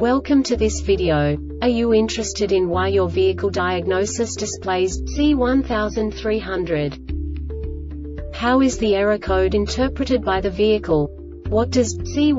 Welcome to this video. Are you interested in why your vehicle diagnosis displays C1300? How is the error code interpreted by the vehicle? What does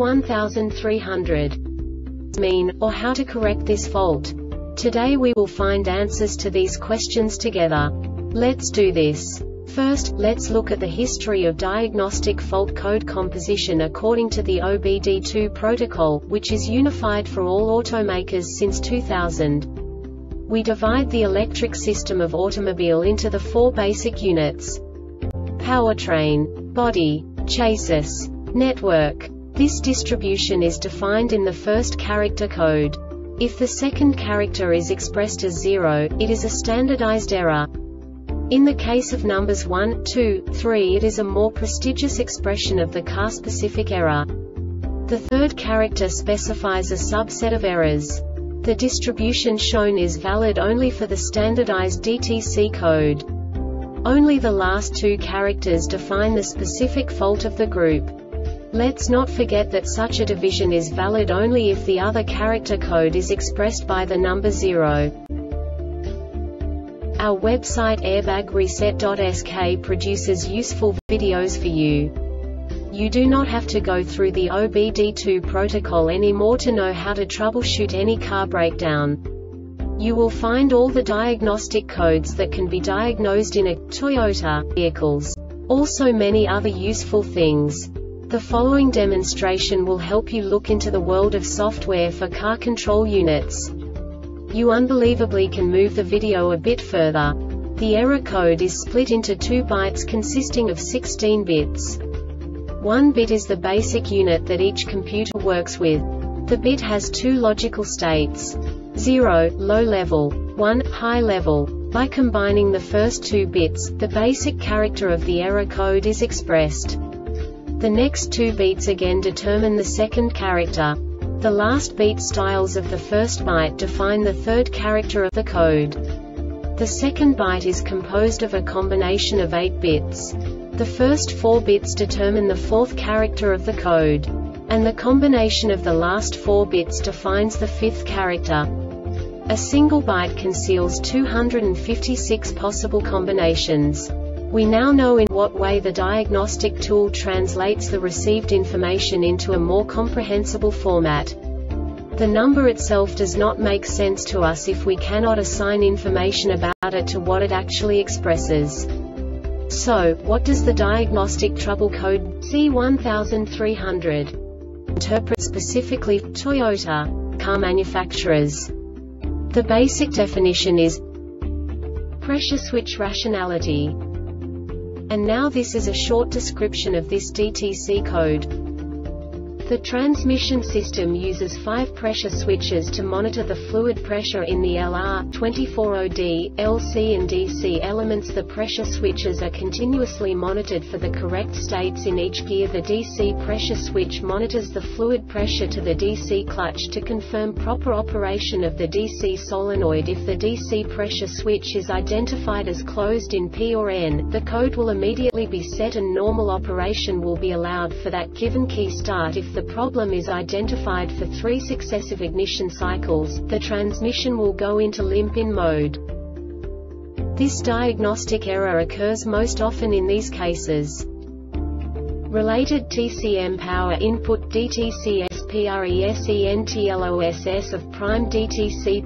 C1300 mean, or how to correct this fault? Today we will find answers to these questions together. Let's do this. First, let's look at the history of diagnostic fault code composition according to the OBD2 protocol, which is unified for all automakers since 2000. We divide the electric system of automobile into the four basic units: powertrain, body, chassis, network. This distribution is defined in the first character code. If the second character is expressed as 0, it is a standardized error. In the case of numbers 1, 2, 3, it is a more prestigious expression of the car-specific error. The third character specifies a subset of errors. The distribution shown is valid only for the standardized DTC code. Only the last two characters define the specific fault of the group. Let's not forget that such a division is valid only if the other character code is expressed by the number 0. Our website airbagreset.sk produces useful videos for you. You do not have to go through the OBD2 protocol anymore to know how to troubleshoot any car breakdown. You will find all the diagnostic codes that can be diagnosed in a Toyota vehicles. Also many other useful things. The following demonstration will help you look into the world of software for car control units. You unbelievably can move the video a bit further. The error code is split into 2 bytes consisting of 16 bits. 1 bit is the basic unit that each computer works with. The bit has 2 logical states: 0, low level, 1, high level. By combining the first 2 bits, the basic character of the error code is expressed. The next 2 beats again determine the second character. The last beat styles of the first byte define the third character of the code. The second byte is composed of a combination of 8 bits. The first 4 bits determine the fourth character of the code. And the combination of the last 4 bits defines the fifth character. A single byte conceals 256 possible combinations. We now know in what way the diagnostic tool translates the received information into a more comprehensible format. The number itself does not make sense to us if we cannot assign information about it to what it actually expresses. So, what does the diagnostic trouble code C1300 interpret specifically for Toyota car manufacturers? The basic definition is pressure switch rationality. And now this is a short description of this DTC code. The transmission system uses 5 pressure switches to monitor the fluid pressure in the LR-24OD, LC and DC elements. The pressure switches are continuously monitored for the correct states in each gear. The DC pressure switch monitors the fluid pressure to the DC clutch to confirm proper operation of the DC solenoid. If the DC pressure switch is identified as closed in P or N, the code will immediately be set and normal operation will be allowed for that given key start. If the problem is identified for 3 successive ignition cycles, the transmission will go into limp-in mode. This diagnostic error occurs most often in these cases: related TCM power input DTC PRESENTLOSS of prime DTC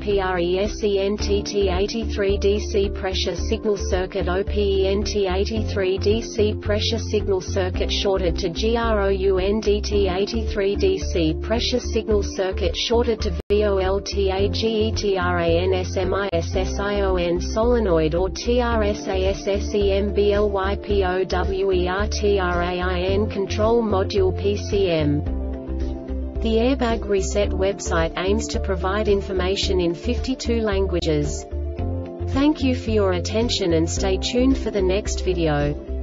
PRESENTT83 DC pressure signal circuit OPENT83 DC pressure signal circuit shorted to GROUNDT83 DC pressure signal circuit shorted to VOLTAGETRANSMISSION solenoid or TRSASSEMBLYPOWERTRAIN control module PCM. The Airbag Reset website aims to provide information in 52 languages. Thank you for your attention and stay tuned for the next video.